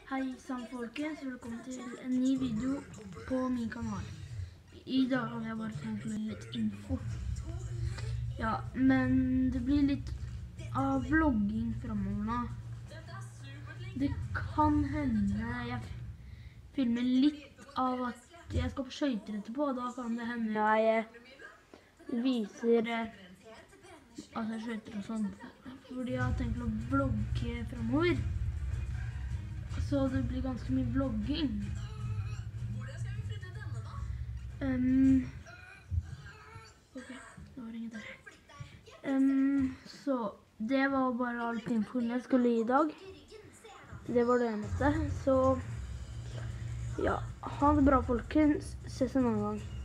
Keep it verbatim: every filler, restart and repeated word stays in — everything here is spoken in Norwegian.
Hei sann folkens, velkommen til en ny video på min kanal. I dag har jeg bare tenkt med litt info. Ja, men det blir litt av vlogging fremover nå. Det kan hende jeg filmer litt av at jeg skal på skøyter etterpå, og da kan det hende jeg viser at jeg skøyter og sånn. Fordi jeg har tenkt å vlogge fremover. Så det blir ganske mye vlogging. Um, ok, det var ingen der. Um, så det var bare alt infoen jeg skulle gi i dag. Det var det eneste. Så ja, ha det bra folkens. Ses en annen gang.